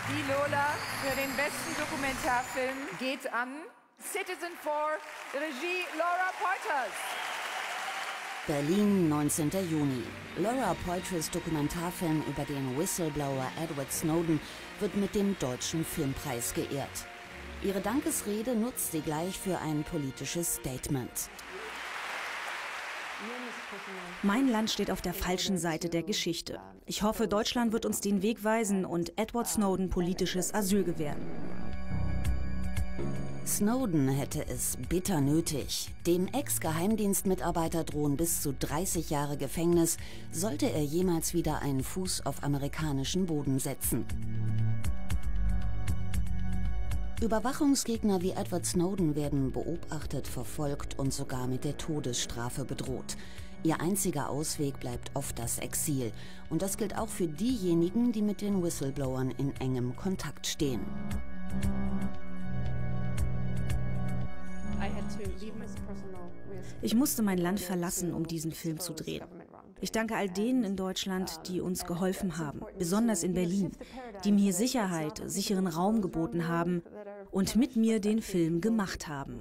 Die Lola für den besten Dokumentarfilm geht an Citizenfour, Regie Laura Poitras. Berlin, 19. Juni. Laura Poitras Dokumentarfilm über den Whistleblower Edward Snowden wird mit dem Deutschen Filmpreis geehrt. Ihre Dankesrede nutzt sie gleich für ein politisches Statement. Mein Land steht auf der falschen Seite der Geschichte. Ich hoffe, Deutschland wird uns den Weg weisen und Edward Snowden politisches Asyl gewähren. Snowden hätte es bitter nötig. Dem Ex-Geheimdienstmitarbeiter drohen bis zu 30 Jahre Gefängnis, sollte er jemals wieder einen Fuß auf amerikanischen Boden setzen. Überwachungsgegner wie Edward Snowden werden beobachtet, verfolgt und sogar mit der Todesstrafe bedroht. Ihr einziger Ausweg bleibt oft das Exil. Und das gilt auch für diejenigen, die mit den Whistleblowern in engem Kontakt stehen. Ich musste mein Land verlassen, um diesen Film zu drehen. Ich danke all denen in Deutschland, die uns geholfen haben, besonders in Berlin, die mir Sicherheit, sicheren Raum geboten haben und mit mir den Film gemacht haben.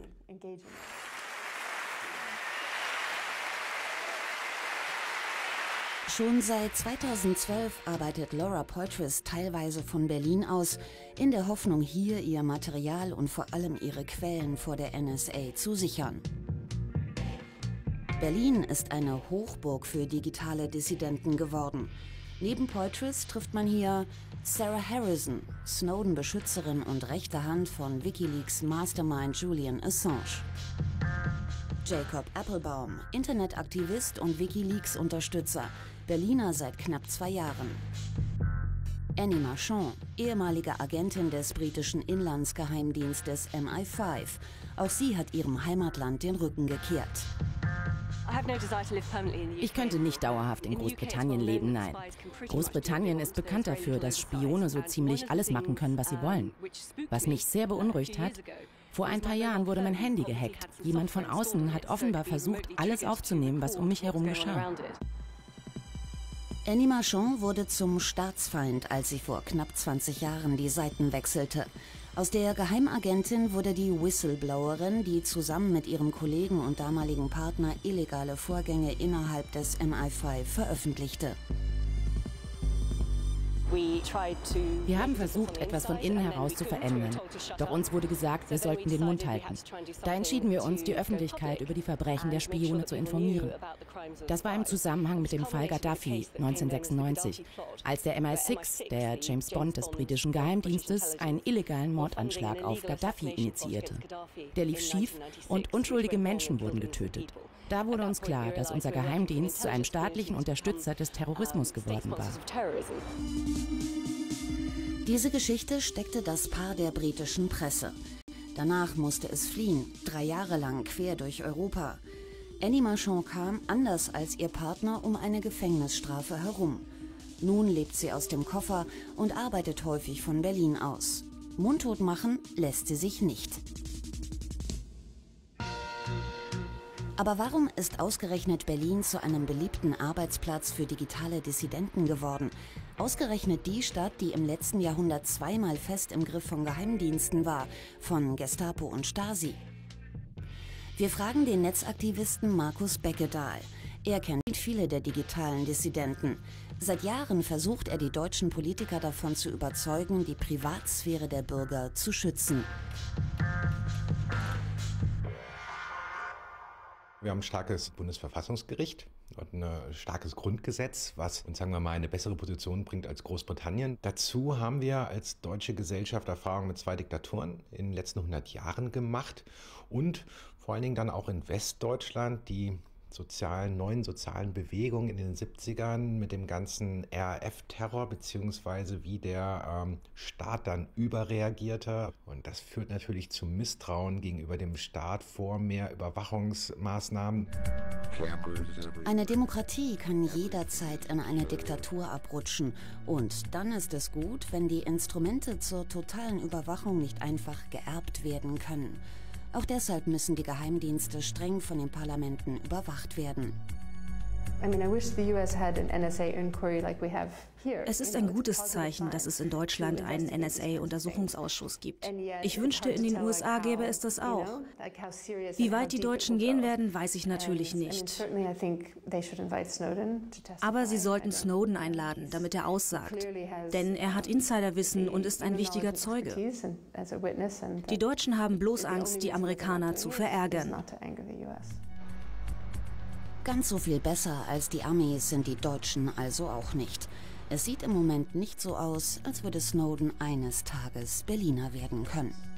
Schon seit 2012 arbeitet Laura Poitras teilweise von Berlin aus, in der Hoffnung, hier ihr Material und vor allem ihre Quellen vor der NSA zu sichern. Berlin ist eine Hochburg für digitale Dissidenten geworden. Neben Poitras trifft man hier Sarah Harrison, Snowden-Beschützerin und rechte Hand von WikiLeaks Mastermind Julian Assange. Jacob Appelbaum, Internetaktivist und WikiLeaks-Unterstützer, Berliner seit knapp 2 Jahren. Annie Marchand, ehemalige Agentin des britischen Inlandsgeheimdienstes MI5. Auch sie hat ihrem Heimatland den Rücken gekehrt. Ich könnte nicht dauerhaft in Großbritannien leben, nein. Großbritannien ist bekannt dafür, dass Spione so ziemlich alles machen können, was sie wollen. Was mich sehr beunruhigt hat: Vor ein paar Jahren wurde mein Handy gehackt. Jemand von außen hat offenbar versucht, alles aufzunehmen, was um mich herum geschah. Annie Marchand wurde zum Staatsfeind, als sie vor knapp 20 Jahren die Seiten wechselte. Aus der Geheimagentin wurde die Whistleblowerin, die zusammen mit ihrem Kollegen und damaligen Partner illegale Vorgänge innerhalb des MI5 veröffentlichte. Wir haben versucht, etwas von innen heraus zu verändern. Doch uns wurde gesagt, wir sollten den Mund halten. Da entschieden wir uns, die Öffentlichkeit über die Verbrechen der Spione zu informieren. Das war im Zusammenhang mit dem Fall Gaddafi 1996, als der MI6, der James Bond des britischen Geheimdienstes, einen illegalen Mordanschlag auf Gaddafi initiierte. Der lief schief und unschuldige Menschen wurden getötet. Da wurde uns klar, dass unser Geheimdienst zu einem staatlichen Unterstützer des Terrorismus geworden war. Diese Geschichte steckte das Paar der britischen Presse. Danach musste es fliehen, 3 Jahre lang quer durch Europa. Annie Marchand kam, anders als ihr Partner, um eine Gefängnisstrafe herum. Nun lebt sie aus dem Koffer und arbeitet häufig von Berlin aus. Mundtot machen lässt sie sich nicht. Aber warum ist ausgerechnet Berlin zu einem beliebten Arbeitsplatz für digitale Dissidenten geworden? Ausgerechnet die Stadt, die im letzten Jahrhundert zweimal fest im Griff von Geheimdiensten war, von Gestapo und Stasi. Wir fragen den Netzaktivisten Markus Beckedahl. Er kennt viele der digitalen Dissidenten. Seit Jahren versucht er, die deutschen Politiker davon zu überzeugen, die Privatsphäre der Bürger zu schützen. Wir haben ein starkes Bundesverfassungsgericht und ein starkes Grundgesetz, was uns, sagen wir mal, eine bessere Position bringt als Großbritannien. Dazu haben wir als deutsche Gesellschaft Erfahrung mit 2 Diktaturen in den letzten 100 Jahren gemacht und vor allen Dingen dann auch in Westdeutschland die neuen sozialen Bewegungen in den 70ern mit dem ganzen RAF-Terror, beziehungsweise wie der Staat dann überreagierte. Und das führt natürlich zu Misstrauen gegenüber dem Staat vor mehr Überwachungsmaßnahmen. Eine Demokratie kann jederzeit in eine Diktatur abrutschen. Und dann ist es gut, wenn die Instrumente zur totalen Überwachung nicht einfach geerbt werden können. Auch deshalb müssen die Geheimdienste streng von den Parlamenten überwacht werden. Es ist ein gutes Zeichen, dass es in Deutschland einen NSA-Untersuchungsausschuss gibt. Ich wünschte, in den USA gäbe es das auch. Wie weit die Deutschen gehen werden, weiß ich natürlich nicht. Aber sie sollten Snowden einladen, damit er aussagt. Denn er hat Insiderwissen und ist ein wichtiger Zeuge. Die Deutschen haben bloß Angst, die Amerikaner zu verärgern. Ganz so viel besser als die Amis sind die Deutschen also auch nicht. Es sieht im Moment nicht so aus, als würde Snowden eines Tages Berliner werden können.